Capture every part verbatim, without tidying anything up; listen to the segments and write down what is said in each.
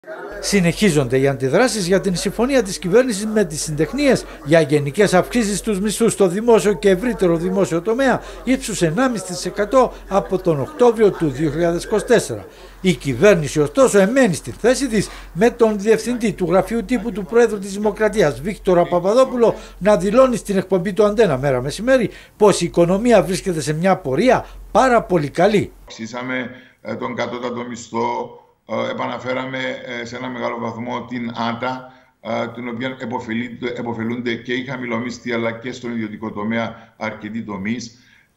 Συνεχίζονται οι αντιδράσεις για την συμφωνία της κυβέρνησης με τις συντεχνίες για γενικές αυξήσεις στους μισθούς στο δημόσιο και ευρύτερο δημόσιο τομέα ύψους ενάμιση τοις εκατό από τον Οκτώβριο του δύο χιλιάδες είκοσι τέσσερα. Η κυβέρνηση ωστόσο εμένει στη θέση της με τον διευθυντή του γραφείου τύπου του Προέδρου της Δημοκρατίας Βίκτορα Παπαδόπουλο να δηλώνει στην εκπομπή του Αντένα μέρα μεσημέρι πως η οικονομία βρίσκεται σε μια πορεία πάρα πολύ καλή. Αυξήσαμε τον κατώτατο μισθό. Επαναφέραμε σε ένα μεγάλο βαθμό την ΆΤΑ, την οποία επωφελούνται και οι χαμηλομίσθοι αλλά και στον ιδιωτικό τομέα αρκετοί τομείς.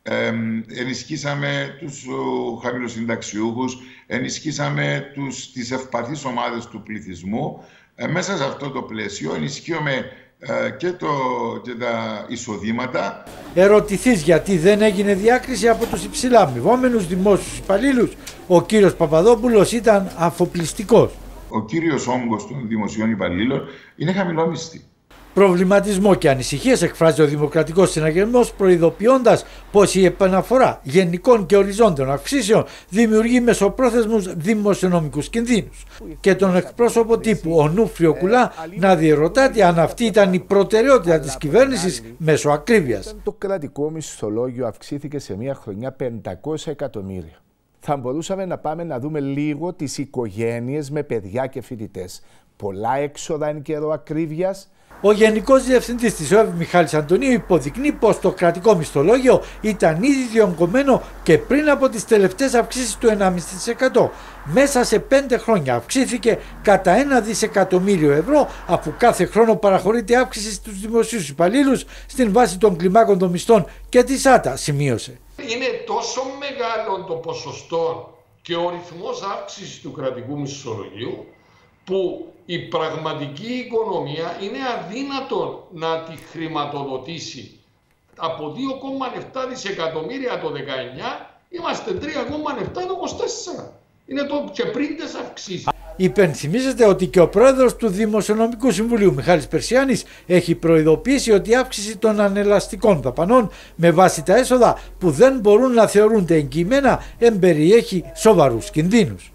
Ενισχύσαμε τους χαμηλοσυνταξιούχους, ενισχύσαμε τους, τις ευπαθείς ομάδες του πληθυσμού. Μέσα σε αυτό το πλαίσιο ενισχύουμε και, το, και τα εισοδήματα. Ερωτηθείς γιατί δεν έγινε διάκριση από τους υψηλά αμοιβόμενους δημόσιους υπαλλήλους, ο κύριος Παπαδόπουλος ήταν αφοπλιστικός. Ο κύριος όγκος των δημοσίων υπαλλήλων είναι χαμηλόμισθοι. Προβληματισμό και ανησυχίες εκφράζει ο Δημοκρατικός Συναγερμός, προειδοποιώντας πως η επαναφορά γενικών και οριζόντιων αυξήσεων δημιουργεί μεσοπρόθεσμους δημοσιονομικούς κινδύνους. Και τον εκπρόσωπο τύπου Ονούφριο Κουλά να διερωτάται αν αυτή ήταν η προτεραιότητα της κυβέρνησης μέσω ακρίβειας. Το κρατικό μισθολόγιο αυξήθηκε σε μία χρονιά πεντακόσια εκατομμύρια. Θα μπορούσαμε να πάμε να δούμε λίγο τις οικογένειες με παιδιά και φοιτητές. Πολλά έξοδα εν καιρό ακρίβειας. Ο Γενικός Διευθυντής της ΟΕΒ Μιχάλης Αντωνίου υποδεικνύει πως το κρατικό μισθολόγιο ήταν ήδη διονγκωμένο και πριν από τις τελευταίες αυξήσεις του ενάμιση τοις εκατό. Μέσα σε πέντε χρόνια αυξήθηκε κατά ένα δισεκατομμύριο ευρώ, αφού κάθε χρόνο παραχωρείται αύξηση στους δημοσίους υπαλλήλους στην βάση των κλιμάκων των μισθών και της ΆΤΑ, σημείωσε. Είναι τόσο μεγάλο το ποσοστό και ο ρυθμός αύξησης του κρατικού μισθολογίου που η πραγματική οικονομία είναι αδύνατο να τη χρηματοδοτήσει. Από δύο κόμμα επτά δισεκατομμύρια το δεκαεννιά είμαστε τρία κόμμα επτά το είκοσι τέσσερα. Είναι το και πριν τις αυξήσεις. Υπενθυμίζεται ότι και ο πρόεδρος του Δημοσιονομικού Συμβουλίου Μιχάλης Περσιάνης έχει προειδοποιήσει ότι η αύξηση των ανελαστικών δαπανών με βάση τα έσοδα που δεν μπορούν να θεωρούνται εγγυημένα εμπεριέχει σοβαρούς κινδύνους.